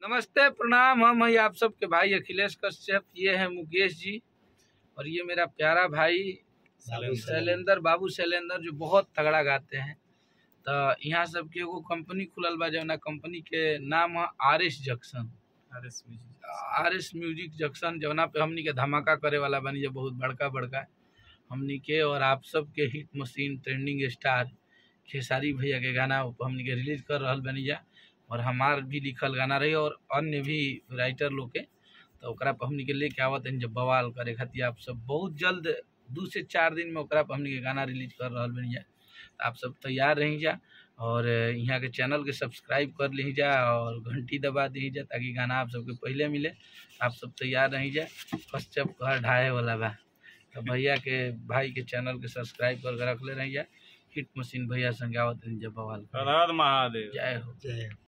नमस्ते प्रणाम। हम हैं आप सबके भाई अखिलेश कश्यप। ये है मुकेश जी और ये मेरा प्यारा भाई शैलेंद्र बाबू शैलेंद्र, जो बहुत तगड़ा गाते हैं। तो यहाँ सबके एगो कंपनी खुलल बा, जौना कंपनी के नाम है RS junction, RS music junction, जौना पे हमनी के धमाका करे वाला बनी जो बहुत बड़का बड़का हमनी के और आप सबके hit machine trending star Khesari भैया के गाना हमनी के रिलीज कर रहा बनी जा, और हमार भी लिखल गाना रही और अन्य भी राइटर लोग के। तो ओकरा पर हमनी के लेके आवत हैं जब बवाल करे खातिर। आप सब बहुत जल्द 2 से 4 दिन में ओकरा पर हमनी के गाना रिलीज कर रहा बनी जा। आप सब तैयार रही जा और यहाँ के चैनल के सब्सक्राइब कर ली जा और घंटी दबा दी जा ताकि गाना आप सबके पहले मिले। आप सब तैयार रही जा। कश्यप घर ढाए वाला बा, तो भैया के भाई के चैनल के सब्सक्राइब करके रख ले रही जा। हिट मशीन भैया संग आवत हैं जब बवाल। हर हर महादेव। जय हो।